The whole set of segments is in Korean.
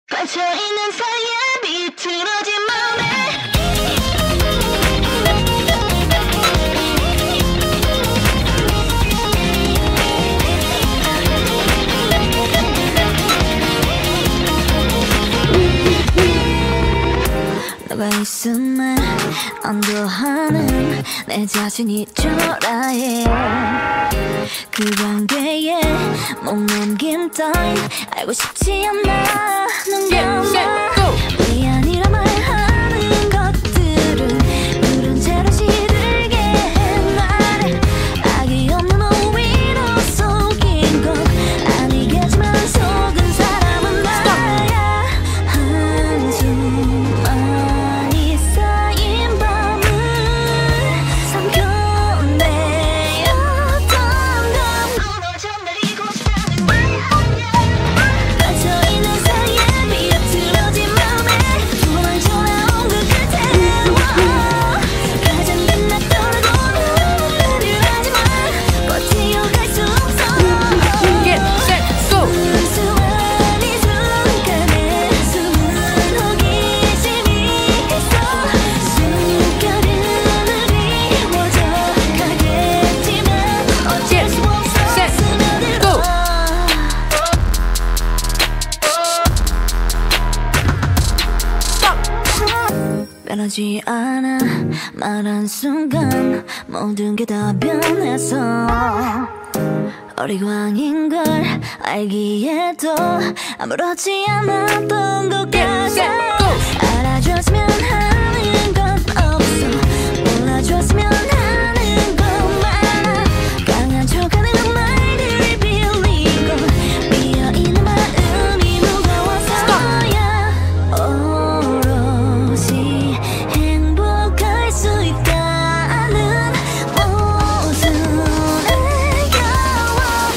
갇혀있는 사이에 비틀어진 마음에 너가 있음에 안도하는 내 자신이 초라해. 그 관계에 목 넘김 따윈 알고 싶지 않아. 눈 감아 미안이라 말하는 것들은 누른 채로 시들게 해. 말해 악이 없는 오히려 속인 건 아니겠지만 속은 사람은 나야. 한숨 많이 쌓인 밤을 삼켜내었던 건 무너져 내리고 싶다는 말. 갇혀있는 사이에 비틀어진 맘에 두번 전화온 그 끝에 가장 빛나 떨어도 눈물을 하지만 버티어갈 수 없어. Get set go. 순수한 이 순간에 숨은 호기심이 있어. 숨결은 그리워져 가겠지만 어쩔 수 없어. set, 스며들어. 변하지 않아. 말한 순간 모든 게 다 변해서 어리광인 걸 알기에도 아무렇지 않았던 것 같아. 알아줬으면 하는 건 없어. 몰라줬으면 하는 것만. 강한 척하는 말들을 빌리고 비어있는 마음이 무거워서야 오롯이 행복할 수 있다는 모순에 겨워.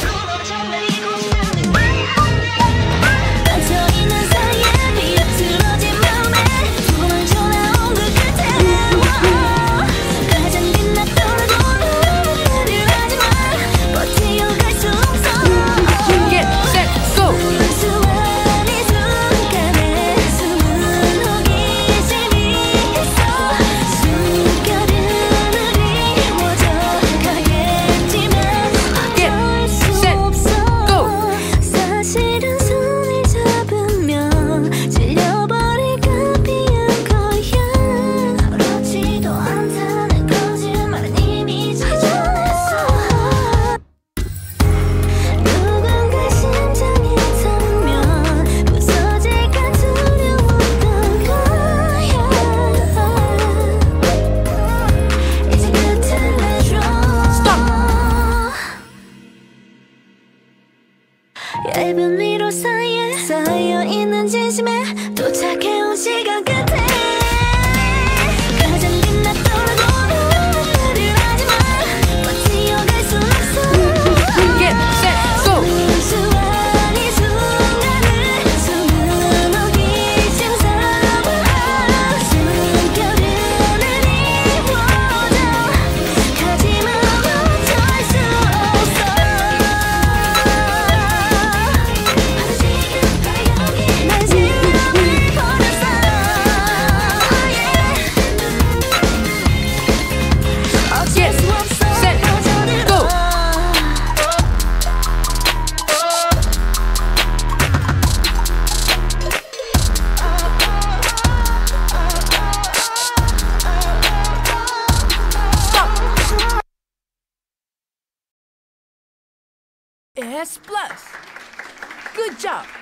갇혀있는 사이에 비틀어진 맘에 두번 전화온 그 끝에 가장 빛나 떨어도 눈물을 하지만 버티어갈 수 없어. Get set go. 순수한 이 순간에 숨은 호기심이 있어. 숨결은 그리워져 가겠지만 Get 어쩔 수 set 없어. go. 사실은 손을 잡으면 질려버릴까 비한 거야. 그렇지도 않다는 거짓말은 이미 지정했어. 누군가 심장이 타면 부서질까 두려웠던 거야. 이제 끝을 내줘. 얇은 위로 사이에 쌓여있는 진심에 도착해온 시간 끝에 가장 빛나 떨어도 눈물을 하지만 버티어갈 수 없어. Get set go. 순수한 이 순간을 숨은 호기심 삼아. 숨결은 그리워져 하지만 어쩔 수 없어. 난 시간을 걸었어. 어쩔 수 없어. set, 빠져들어. S plus. Good job.